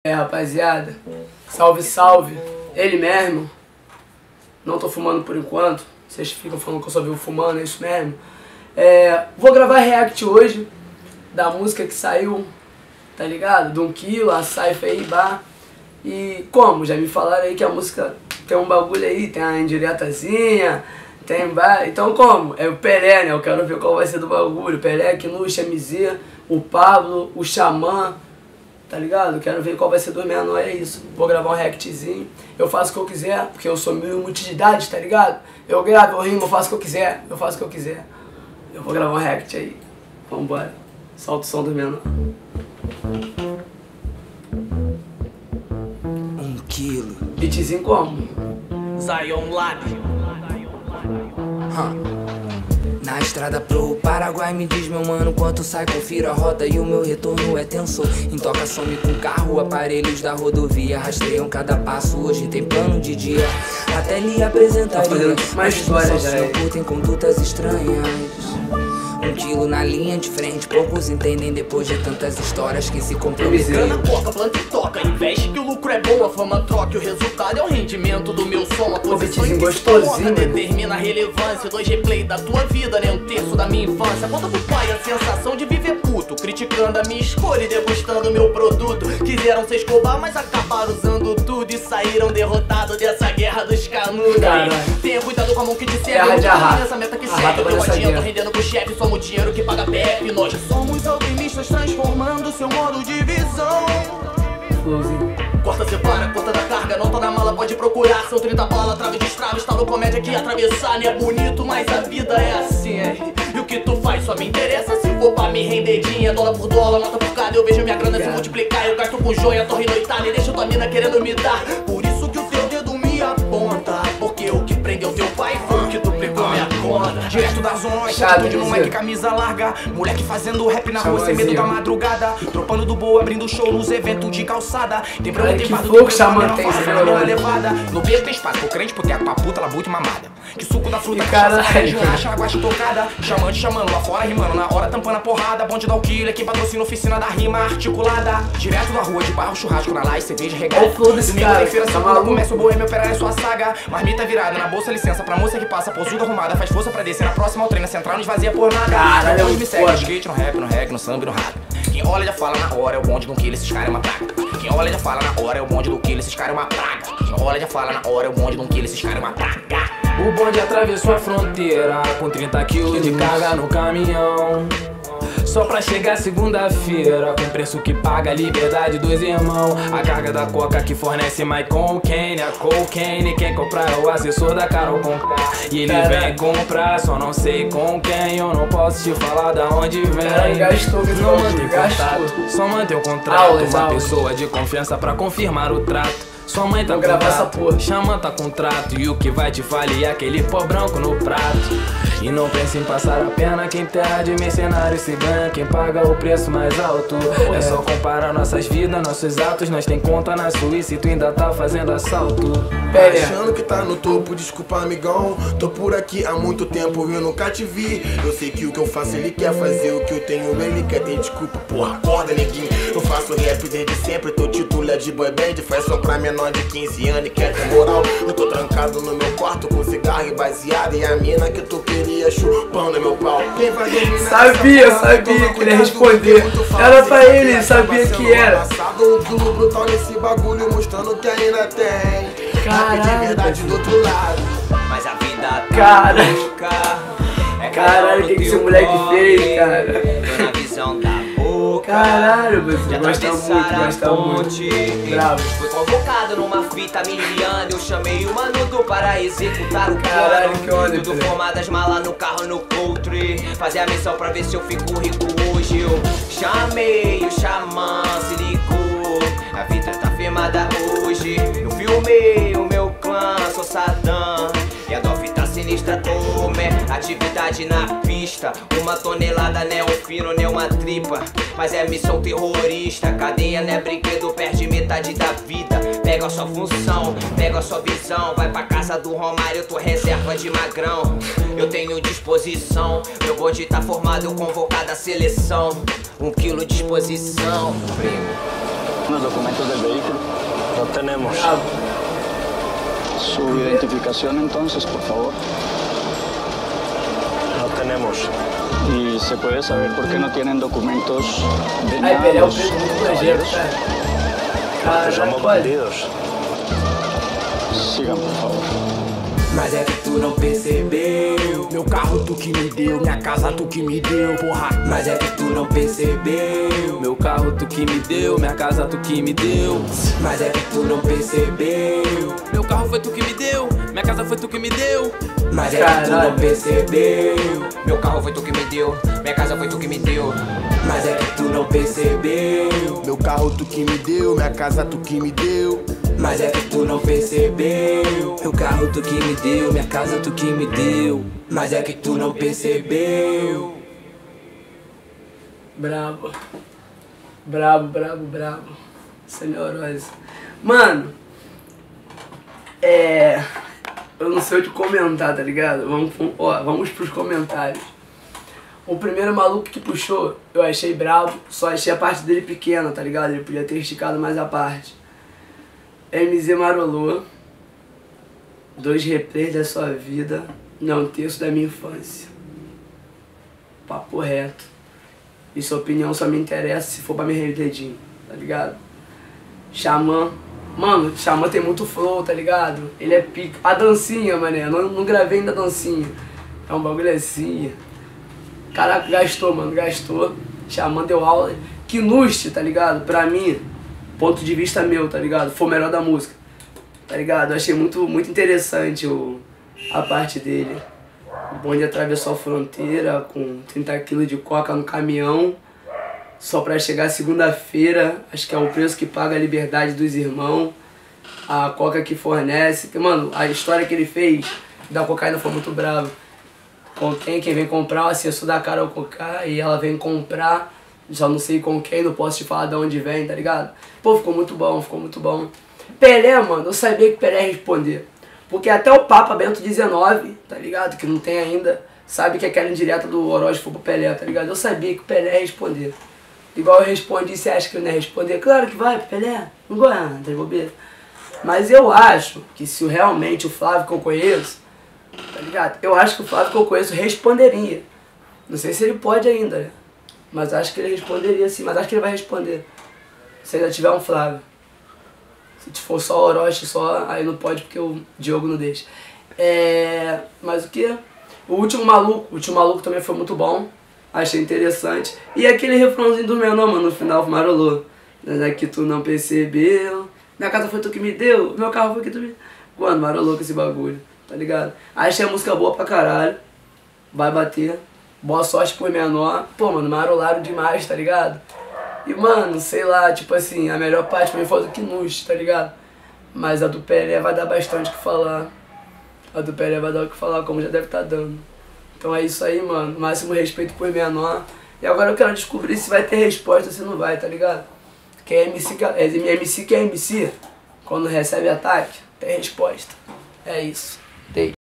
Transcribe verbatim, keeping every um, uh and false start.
É, rapaziada, salve, salve, ele mesmo. Não tô fumando por enquanto, vocês ficam falando que eu só vivo fumando, é isso mesmo. É, vou gravar react hoje da música que saiu, tá ligado? De um quilo, a Cypher aí, bar. E como? Já me falaram aí que a música tem um bagulho aí, tem a indiretazinha, tem bar. Então como? É o Pelé, né? Eu quero ver qual vai ser do bagulho. Pelé, Kinuxa, M Z, o Pablo, o Xamã. Tá ligado? Quero ver qual vai ser do menor, é isso. Vou gravar um reactzinho. Eu faço o que eu quiser, porque eu sou mil multidade, tá ligado? Eu gravo, eu rimo, eu faço o que eu quiser. Eu faço o que eu quiser. Eu vou gravar um react aí. Vambora. Solta o som do menor. Um quilo. Beatzinho como? Zion Lab. Huh. Na estrada pro Paraguai, me diz meu mano quanto sai, confira a rota e o meu retorno é tenso. Em toca some com carro, aparelhos da rodovia rastreiam cada passo, hoje tem plano de dia. Até lhe apresentaria, tá mais história já é. Curtem condutas estranhas. Um quilo na linha de frente, poucos entendem depois de tantas histórias que se comprometem. Grana, coca, planta e toca, investe que o lucro é bom, a fama troca e o resultado é o rendimento do meu som. A posição em que se coloca determina a relevância, dois replay da tua vida, nem um terço da minha infância. Conta pro pai a sensação de viver puto, criticando a minha escolha e degustando o meu produto. Quiseram se escobar, mas acabaram usando tudo e saíram derrotados dessa guerra dos canudos. Tenha cuidado com a mão que te serve, nessa meta que segue. Eu rodinha, tô rendendo pro chefe, somos o dinheiro que paga P F. Nós somos alquimistas transformando seu modo de visão. Corta, separa, corta da carga, nota da mala, pode procurar. São trinta bala, trave de estrava, estalo comédia que atravessar. Não é bonito, mas a vida é assim, é. E o que tu faz só me interessa se for pra me render dinheiro. Dólar por dólar, nota por cada, eu vejo minha grana se multiplicar. Eu gasto com joia, torre noitada e deixo tua mina querendo me dar. Por isso que o teu dedo me aponta, porque o que prendeu teu pai foi o que duplicou minha conta. Direto da zona, atitude no mic, camisa larga. Moleque fazendo rap na rua sem medo da madrugada. Tropando do boa, abrindo show nos eventos de calçada. Tem pra tem bardo do Xamã tem uma levada. No beco tem espaço pro crente, pro teto, pra puta, labuta e mamada. Que suco da fruta, cara, acha, guacha tocada. Chamando, chamando, lá fora rimando, na hora tampando a porrada. Bonde da Alquilha, quem patrocina a oficina da rima articulada. Direto da rua de barro, churrasco na laje, cerveja regada. Olha o flow desse cara, feira, tá segunda, começa o boêmio, operar é sua saga. Marmita virada na bolsa, licença pra moça que passa, posuda arrumada. Faz força pra descer na próxima, o trem na central, não esvazia por nada. Caralho, hoje me segue no skate, no rap, no reggae, no samba e no rap. Quem olha já fala na hora, é o bonde do que esses caras é uma praga. Quem olha já fala na hora, é o bonde do que esses caras é uma praga. Quem olha já fala na hora, é o bonde do que esses caras é uma praga. O bonde atravessou a fronteira com trinta quilos de carga no caminhão. Só pra chegar segunda-feira, com preço que paga a liberdade dos irmãos. A carga da coca que fornece mais cocaine, a cocaine. Quem comprar é o assessor da Carol Conká. E ele vem comprar, só não sei com quem. Eu não posso te falar da onde vem. Gastou, não mantém contato, só mantém o contrato. Uma pessoa de confiança pra confirmar o trato. Sua mãe tá com trato, Xamã tá com trato. E o que vai te falir é aquele pó branco no prato. E não pense em passar a perna, quem terra de mercenário se ganha, quem paga o preço mais alto. É só comparar nossas vidas, nossos atos. Nós tem conta na Suíça e tu ainda tá fazendo assalto. Pera. Achando que tá no topo, desculpa amigão. Tô por aqui há muito tempo, eu nunca te vi. Eu sei que o que eu faço ele quer fazer, o que eu tenho ele quer ter desculpa. Porra, acorda neguinho. Eu faço rap desde sempre, tô título é de boy band. Faz só pra menor de quinze anos e quer ter moral. Eu tô trancado no meu quarto com cigarro e baseado. E a mina que tu queria chupando meu pau. Quem vai dominar? Sabia, sabia que ele ia responder. Era pra ele, sabia que era. Um quilo brutal nesse bagulho, mostrando que ainda tem. Caralho, de verdade do outro lado. Mas a vida tá cara. louca. É caralho, o que, que esse moleque fez, cara? Na visão da boca. Caralho, você gosta muito, gosta muito. Bravo. Fui convocado numa fita miliana. Eu chamei o manudo para executar o caralho, que onda, tudo formadas malas no carro no country. Fazer a missão pra ver se eu fico rico hoje. Eu chamei o Xamã, se ligou. A vida tá firmada hoje. Eu filmei o meu clã, sou Saddam. E a Dolph tá sinistra, tome. Atividade na pista. Uma tonelada, né? Um fino, né? Uma tripa. Mas é missão terrorista. Cadeia não é brinquedo, perde metade da vida. Pega a sua função, pega a sua visão. Vai pra casa do Romário, eu tô reserva de magrão. Eu tenho disposição. Meu bonde tá formado, eu convocado a seleção. Um quilo de disposição, primo. los documentos del vehículo. No tenemos. Ah, Su identificación entonces, por favor. No tenemos. Y se puede saber por qué no tienen documentos de Ai, nada. Pelé é um los preto muito nojento, caballeros. cara. Porque somos Caralho, bandidos. Sigan, por favor. Mas é que tu não percebeu. Meu carro tu que me deu, minha casa tu que me deu, porra. Mas é que tu não percebeu. Meu carro tu que me deu, minha casa tu que me deu. Mas é que tu não percebeu. Meu carro foi tu que me deu, minha casa foi tu que me deu. Mas é que tu não percebeu. Meu carro foi tu que me deu, minha casa foi tu que me deu. Mas é que tu não percebeu. Meu carro tu que me deu, minha casa tu que me deu. Mas é que tu não percebeu. Meu carro tu que me deu, minha casa tu que me deu. Mas é que tu não percebeu. Brabo. Brabo, brabo, brabo. Senhorosa. Mano, é... eu não sei o que comentar, tá ligado? Vamos, ó, vamos pros comentários. O primeiro maluco que puxou, eu achei brabo, só achei a parte dele pequena, tá ligado? Ele podia ter esticado mais a parte. M Z Marolô. Dois replays da sua vida, não um terço da minha infância. Papo reto. E sua opinião só me interessa se for pra me regredir, tá ligado? Xamã. Mano, Xamã tem muito flow, tá ligado? Ele é pica. A dancinha, mané, não, não gravei ainda a dancinha. É um bagulho assim. Caraca, gastou, mano, gastou. Xamã deu aula. Knust, tá ligado? Pra mim, ponto de vista meu, tá ligado? Foi o melhor da música, tá ligado? Eu achei muito, muito interessante o, a parte dele. O bonde atravessou a fronteira com trinta quilos de coca no caminhão, só pra chegar segunda-feira. Acho que é o preço que paga a liberdade dos irmãos. A coca que fornece. Mano, a história que ele fez da cocaína foi muito brava. Com quem? Quem vem comprar, o assessor da Carol Conká, e ela vem comprar, já não sei com quem, não posso te falar de onde vem, tá ligado? Pô, ficou muito bom, ficou muito bom. Pelé, mano, eu sabia que Pelé ia responder. Porque até o Papa Bento dezenove, tá ligado? Que não tem ainda, sabe que aquela indireta do Orochi foi pro Pelé, tá ligado? Eu sabia que o Pelé ia responder. Igual eu respondi, você acha que eu não ia responder? Claro que vai, Pelé, não gosta, tá bobeira. Mas eu acho que se realmente o Flávio que eu conheço, tá ligado? Eu acho que o Flávio que eu conheço responderia. Não sei se ele pode ainda, né? Mas acho que ele responderia sim, mas acho que ele vai responder. Se ainda tiver um Flávio. Se for só o Orochi, só, aí não pode porque o Diogo não deixa. É... Mas o que? O último maluco, o último maluco também foi muito bom. Achei interessante. E aquele refrãozinho do meu nome, no final, Marolô. Mas é que tu não percebeu. Minha casa foi tu que me deu, meu carro foi que tu me... Mano, marolou com esse bagulho, tá ligado? Achei a música boa pra caralho. Vai bater. Boa sorte por menor. Pô, mano, marolaram demais, tá ligado? E, mano, sei lá, tipo assim, a melhor parte pra mim foi a do Knust, tá ligado? Mas a do Pelé vai dar bastante o que falar. A do Pelé vai dar o que falar, como já deve estar dando. Então é isso aí, mano. Máximo respeito por menor. E agora eu quero descobrir se vai ter resposta ou se não vai, tá ligado? Porque é M C que é, M C que é M C, quando recebe ataque, tem resposta. É isso. Tem.